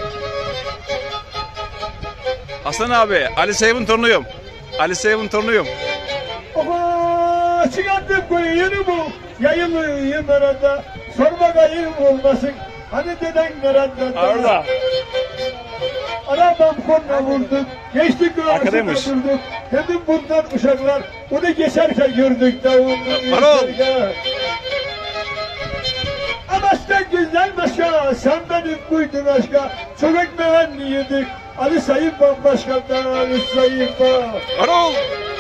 Aslan abi, Ali Seyf'in torunuyum. Ali Seyf'in torunuyum. Oha, çıkardım koyunu bu. Yayılıyım arada. Sorma kayım olmasın. Hani deden nerede? Orada. Arabam korna vurduk. Geçtik Arkadaymış. durduk. Dedim bundan uşaklar. Onu geçerken gördük de Marul. Amaçta güzel başka. Sen benim buydun aşka. Çok ekmeğini yedik. Ali Sayıp bambaşkadan Ali Sayıp Arol.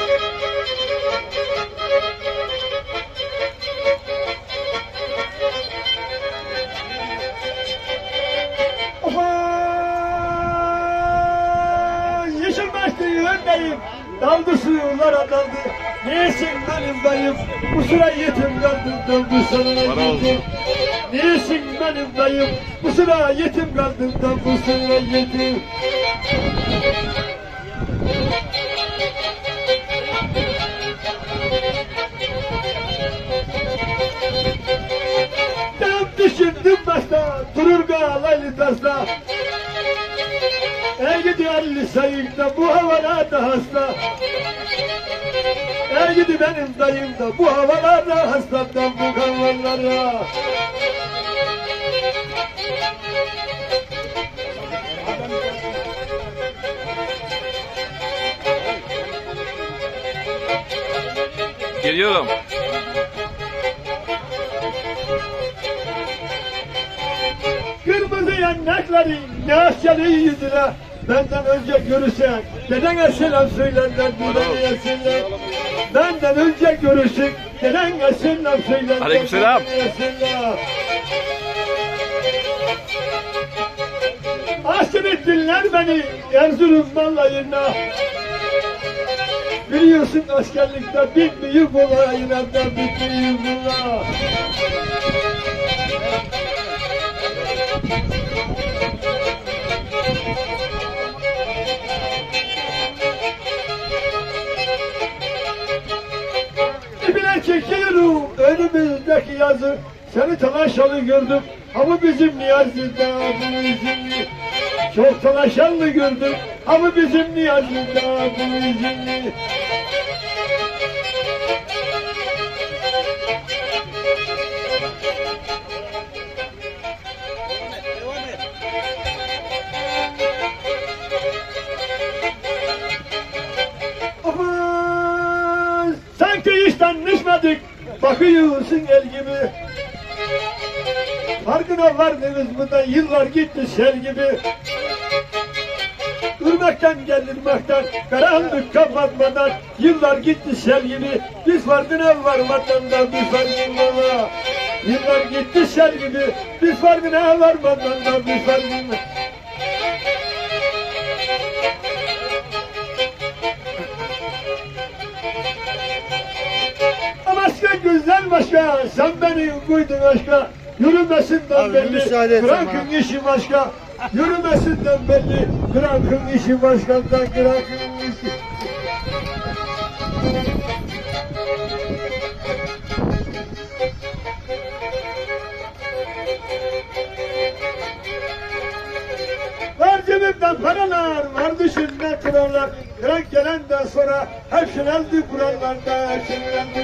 Yeşilbaşlı yöndeyim. Daldı suyulara daldı. Niyesin benim dayım? Bu sıra yetim kaldım. Bu sana yetim. Niyesin benim dayım? Bu sıra yetim kaldım. Bu sıra yetim. Ben düşündüm başta. Durur galaylı tasla. Ey gidi Ali Sayık'ta bu havalarda hasta. Ey gidi benim dayım da bu havalarda hastadan bu havalara. Geliyorum. Kırmızı yanakları ne aşağı yüzüne. Benden önce görüşen dedene selam söylerler dedene selam. Benden önce görüşün dedene selam söylerler. Aleykümselam. Aşkın ettiler beni Erzurum mallayına. Biliyorsun askerlikte bitmiyor bulayına da bitmiyor bula. İpine çekiyorum önümüzdeki yazı. Seni talaşalı gördüm ama bizim Niyazi'de bu izinli. Çok talaşalı gördüm ama bizim Niyazi'de bu izinli. Aman, sanki hiç tanışmadık, bakıyorsun el gibi. Farkına vardınız mı da yıllar gitti sel gibi. Irmaktan gel ırmaktan, karanlık kapatmadan yıllar gitti sel gibi. Biz farkına varmadan da biz farkına. Yıllar gitti sel gibi, biz farkına varmadan da biz farkına. Başka güzel başka, sen beni koydun aşka. Yürümesinden belli, bırakın işi başka. Yürümesinden belli, bırakın işi başkandan, bırakın işi. Var cebimden paralar, var dışında kurallar. Kırak gelenden sonra hepsini aldı kurallarda, hepsini aldı.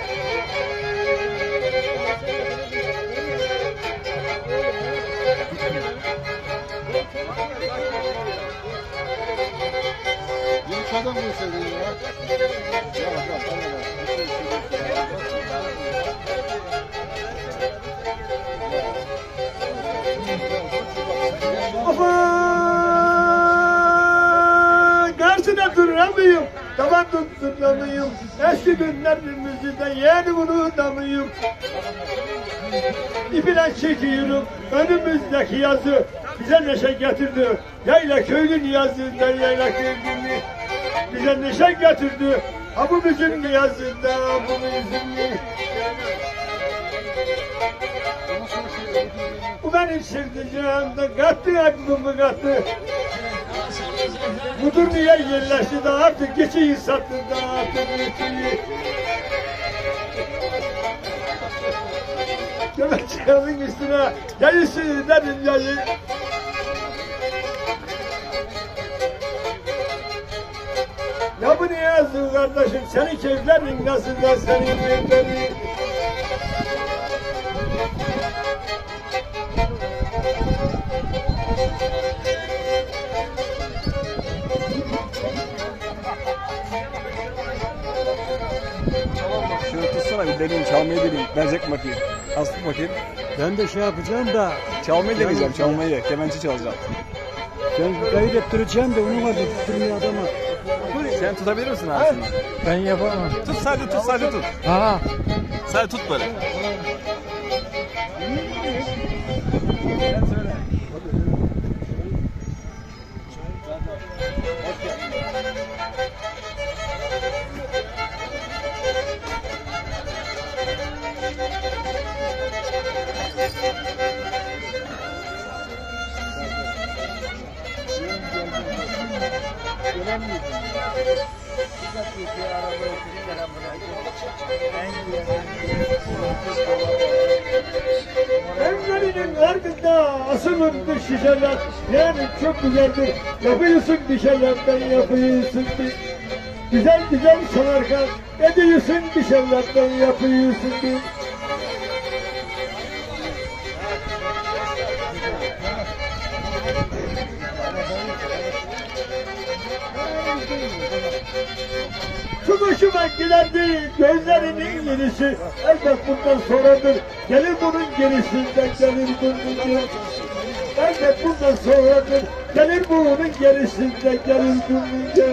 Yumuşadan mı istedin ya? Karşıda duramıyorum, taban tutturamıyorum. Eski günlerimizde yeni unutamıyorum. İpine çekiyorum, önümüzdeki yazı bize neşe getirdi. Yayla köylü Niyazi'nden yayla köylü bize neşe getirdi. Ha bu bizim Niyazi'den, bu bizim. Bu benim sevdiceğimde kattı aklımı kattı. Bu dünya yerleşti de artık geçiyi sattı da artık geçiyi. Göbekçiğimin üstüne yayısı dedim yayı. kardeşim senin keyiflerin nasıl da senin keyiflerin. Şöyle tutsana bir deneyim, çalmayı deneyim. Verecek mi bakayım? Aslı bakayım. Ben de şey yapacağım da Çalmayı deneyeceğim, çalmayı. Kemençe çalacağım. ben kayıt ettireceğim de onu var tutturmuyor adama. Sen tutabilir misin aslında? Ben yapamam. Tut sadece tut, sadece tut. Ha. Sadece tut böyle. Evlerinin ardında asılındır şişeler. Yani çok güzeldir. Yapıyorsun bir şeylerden yapıyorsun bir. Güzel güzel sanarken ediyorsun bir şeylerden yapıyorsun bir. Çok hoşuma giderdi gözlerinin yenisi. Elbet bundan sonradır. Gelir bunun gerisinden gelir bunun. Elbet bundan sonradır. Gelir bunun gerisinden gelir bunun.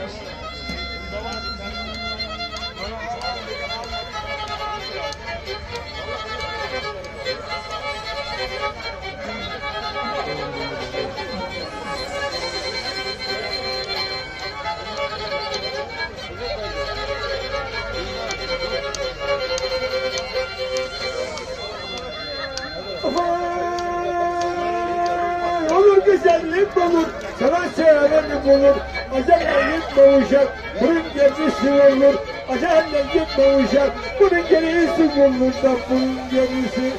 Olur güzellik olur, sana sevenim olur. Acayip doğacak, bunun gerisi olur. Acayip doğacak, bunun gerisi olur da bunun gerisi.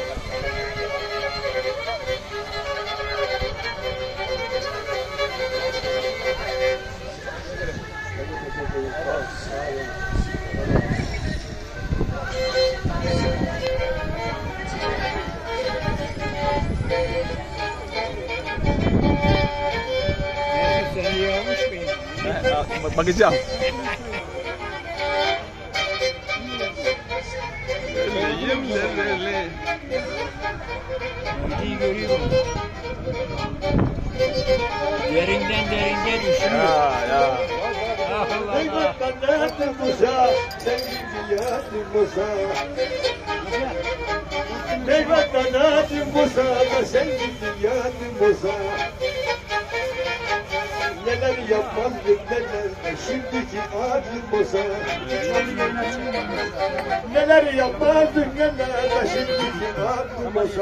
Bakacağım. İyi görüyorum. Derinden üşüyor. Ya. Ah Allah. Eyvallah yattım Musa, sen gibi yattım Musa. Eyvallah yattım Musa, sen gibi yattım Musa. Neler yapmazdık neler, şimdiki adım Musa. Neler yapmazdık neler, şimdiki adım Musa.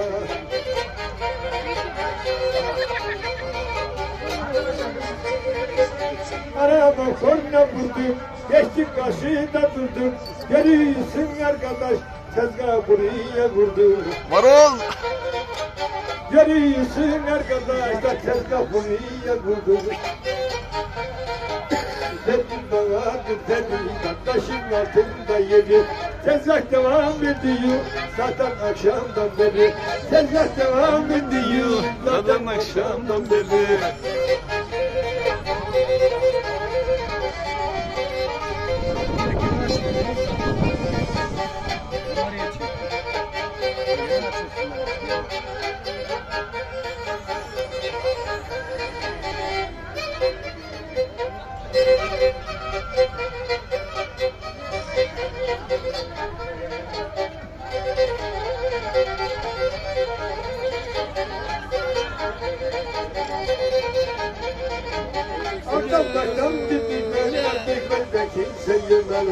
Araba korna vurdum, geçtim karşıda durdum. Görüyorsun arkadaş, tezgah buraya vurdum. Marul. Görüyorsun arkadaş, da tezgah buraya vurdum. Dedim bana dur dedim, taşın altında yedi. Tezgah devam ediyor, zaten akşamdan beri. Tezgah devam ediyor, zaten akşamdan beri. Adamlardan dibime ben kimse yemem.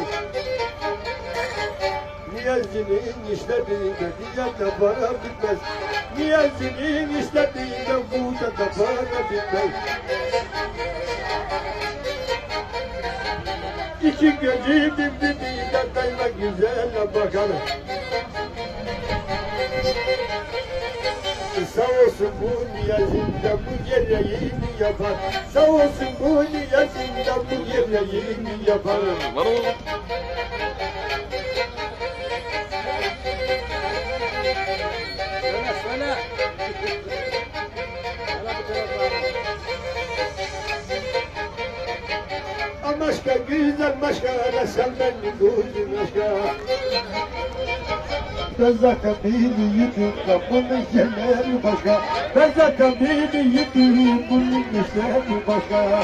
Niyazcının işlediğinde diyete para bitmez. Niyazcının işlediğinde burada da para bitmez. İki gözü birbirine kayma güzelle bakar. Sağ olsun olsun bu niyazında bu gereğini yapar. Sağ olsun bu niyazında bu gereğini yapar. Var ol. Söyle söyle. Başka güzel başka da sen beni gözün aşka. Ben zaten beni yıktım da bunun işleri başka. Ben zaten beni yıktım bunun işleri başka.